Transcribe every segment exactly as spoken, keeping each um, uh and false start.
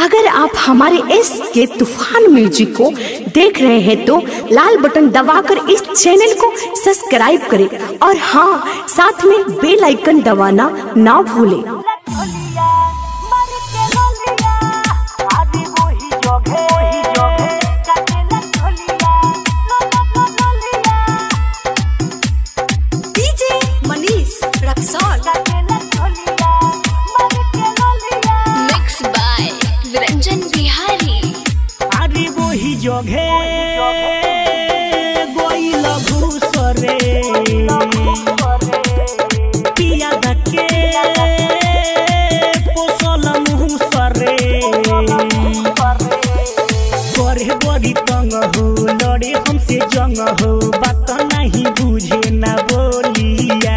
अगर आप हमारे एस के तूफान म्यूजिक को देख रहे हैं तो लाल बटन दबाकर इस चैनल को सब्सक्राइब करें और हाँ, साथ में बेल आइकन दबाना ना भूलें। जोगे गोइल घुसरे पिया धके पोसल मुसरे करे बड़ी तंग हो लड़े हमसे जंग हो बात नहीं बुझे ना बोलिया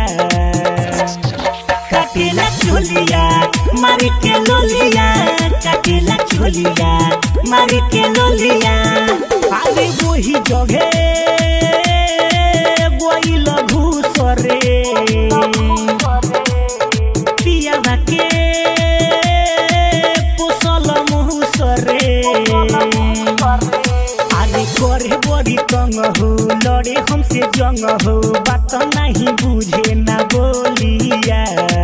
काटेला चोलिया मारे के लोलिया काटेला चोलिया मारे के लोलिया आगे वही जगे गोइल घुसरे पिया धके पोसल मुसरे आगे करे बड़ी तंग हो लड़े हमसे जंग हो बात नहीं बुझे ना बोलिया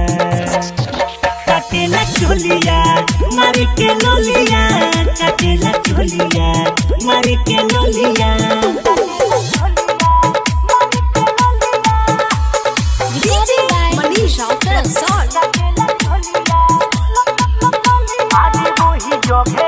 काटेला चोलिया मारे के लोलिया काटेला चोलिया मारे के लोलिया डीजे मनीष रक्सौल आगे वही जोगे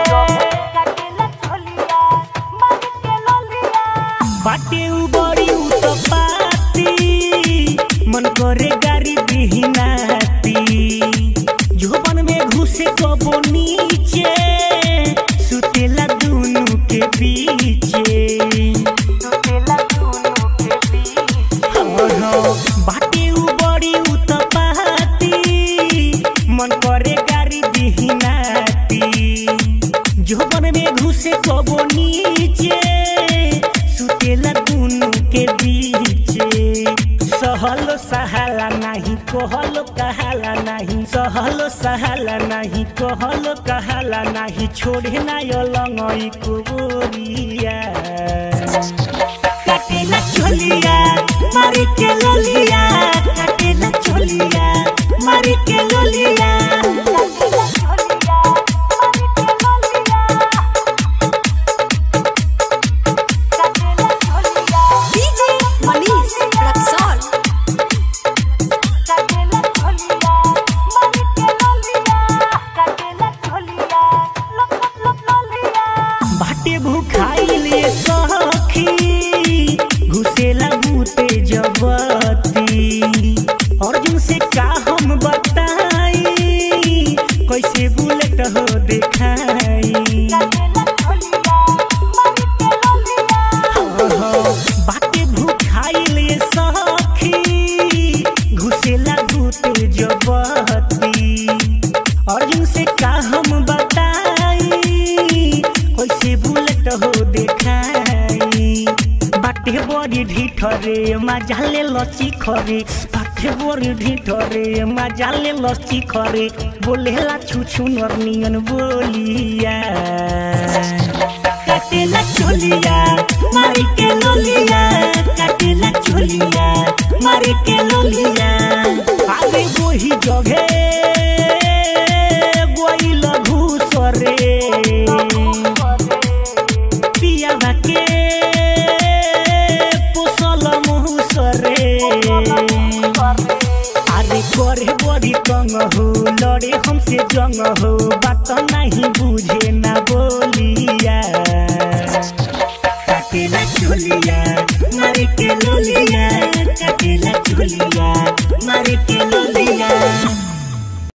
बाटे बड़ी उतपाती मन करे गाड़ी बिहनाती जोबन में घुसे कबो नीचे सुतेला दोनों के पीछे सुतेला दोनों के पीछे बाटे बड़ी उतपाती मन करे गाड़ी बिहनाती जोबन में घुसे कबो नीचे सुतेला दोनों के बीचे सहलो सहाला नहीं कहलो कहाला नहीं सहलो सहाला नहीं कहलो कहाला नहीं छोड़े ना लंगई को बोरिया काटेला चोलिया मारे के लोलिया काटेला चोलिया मारे के लोलिया भूखाइले सखी घुसेला भूते जबती अर्जुन से का हम बताई कैसे बुलेट हो देखाई बाटे भूखाइले सखी घुसेला भूते जबती अर्जुन से का हम बताई कैसे बुलेट हो देखाई बाटे बड़ी ढिठरे मजाले लची खरे बाटे बड़ी ढिठरे मजाले लची खरे बोलेला छुछु नरनियन बोलिया काटेला चोलिया मारे के लोलिया काटेला चोलिया मारे के लोलिया आगे वही जगे गोइल घुसरे पिया धके पोसल मुसरे अरे करे बड़ी तंग हो लड़े हमसे जंग हो बात नहीं बुझे ना बोलिया काटेला चोलिया मारे के लोलिया काटेला चोलिया मारे के लोलिया।